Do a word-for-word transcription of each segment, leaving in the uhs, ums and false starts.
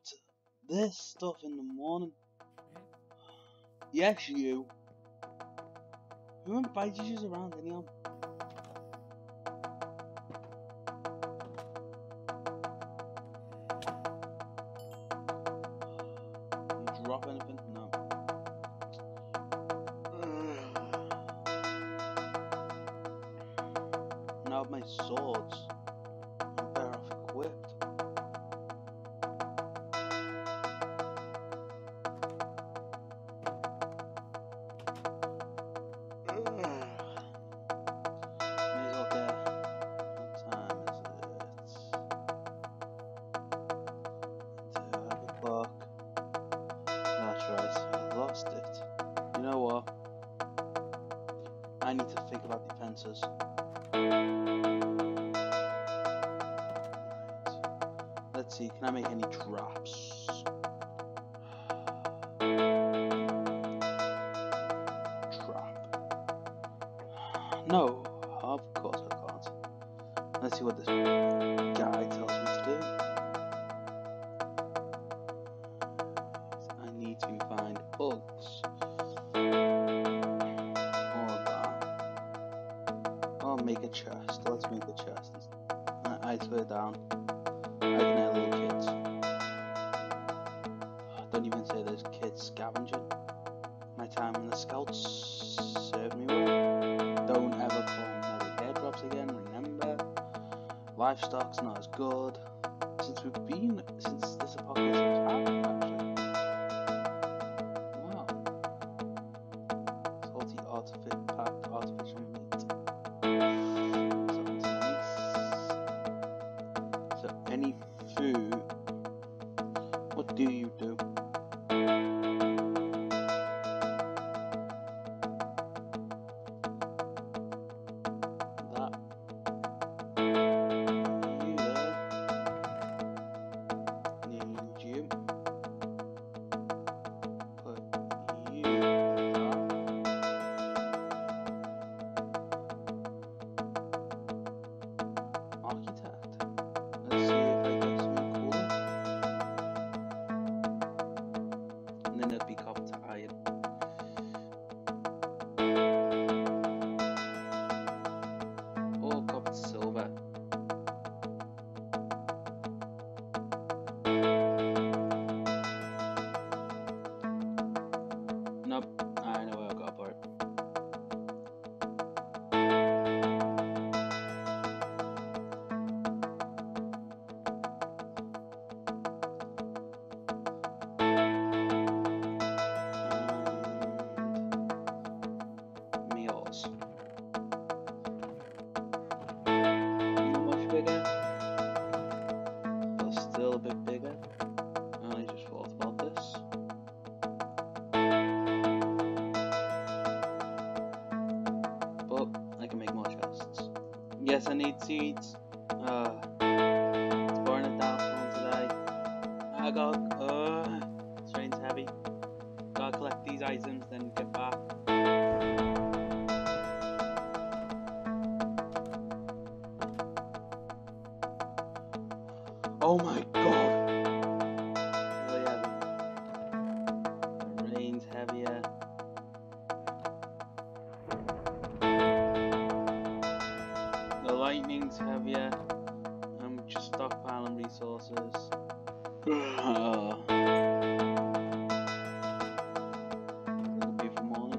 put this stuff in the morning. Yes, you. Who invited you around anyhow? You drop anything? No. Now my swords. I'm better off equipped. I need to think about defenses. Right. Let's see, can I make any traps? Trap. No, of course I can't. Let's see what this guy tells me to do. I need to find bugs. Make a chest. Let's make a chest. I, I put it down. I can have little kids. Don't even say there's kids scavenging. My time in the scouts served me well. Don't ever call nether airdrops again. Remember, livestock's not as good since we've been since this apocalypse has happened. Actually, wow. Salty artific packed artificial meat. Any food, what do you do? That you there need you. Put you there. Architect. Let's see if I get something cool. And then it'd be copper to iron. Or copper to silver. Nope, I know where I got for it. Not much bigger, but still a bit bigger. I only just thought about this. But I can make more chests. Yes, I need seeds. Uh, it's pouring it down today. I got. Uh, this rain's heavy. Gotta collect these items, then get back. Oh my god! Really heavy. The rain's heavier. The lightning's heavier. I'm just stockpiling resources. uh. It'll be for morning.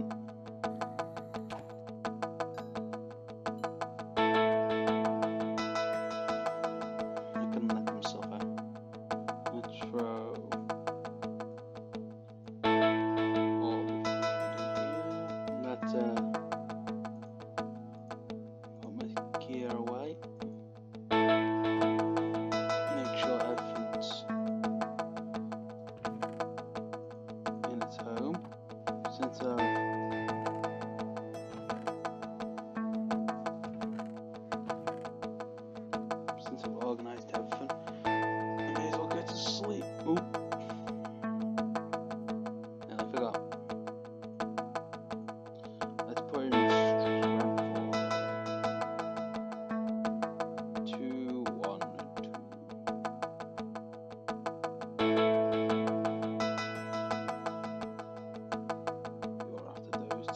Two, one, two.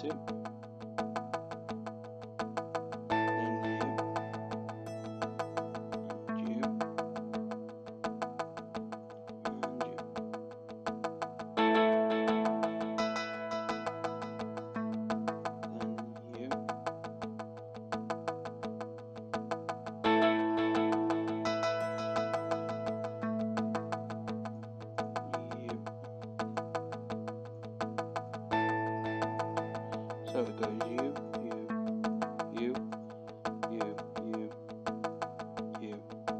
you. Then you. And you. And you. Then you. So it goes you, you, you, you, you, you,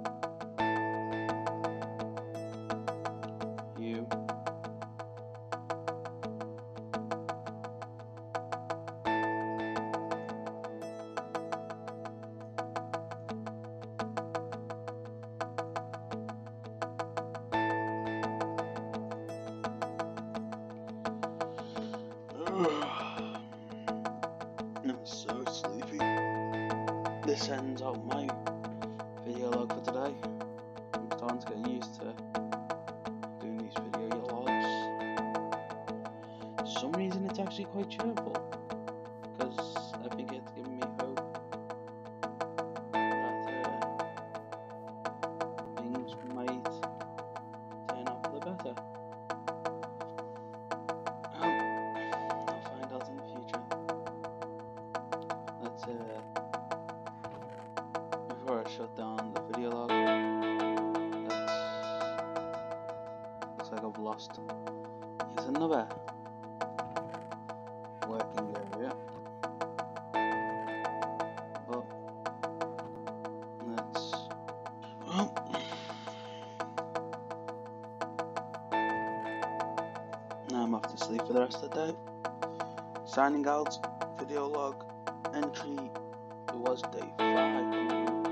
you, I'm so sleepy. This ends out my video log for today. I'm starting to get used to doing these video logs. For some reason it's actually quite cheerful, because I think it's giving me hope that uh, things might turn out for the better. Um, I'll find out in the future. Let's, uh, before I shut down the video log, let's, looks like I've lost, here's another working area, but let's, well, now I'm off to sleep for the rest of the day. Signing out, video log entry, it was day five.